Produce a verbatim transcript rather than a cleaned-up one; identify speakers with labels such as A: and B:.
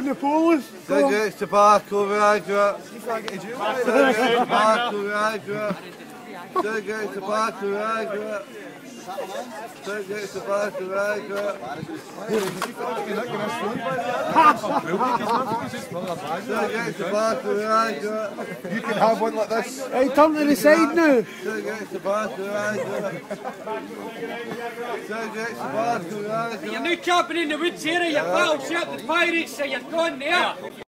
A: the police.
B: Cigarettes, tobacco, Viagra.
C: You can't get a deal.
B: Cigarettes, tobacco, Viagra. Cigarettes, tobacco, Viagra. Cigarettes, tobacco, Viagra. Cigarettes, tobacco, Viagra.
C: You can have one like this.
A: Hey, turn to the side now.
B: Cigarettes, tobacco, Viagra. Cigarettes, tobacco, Viagra.
D: You're not camping in the woods here, you battleship, the pirates, so you're gone there.